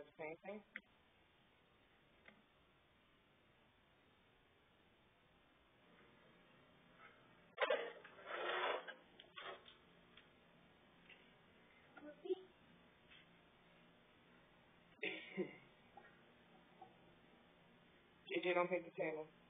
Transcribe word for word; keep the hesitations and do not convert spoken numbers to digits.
does the same thing. J J, don't paint the table.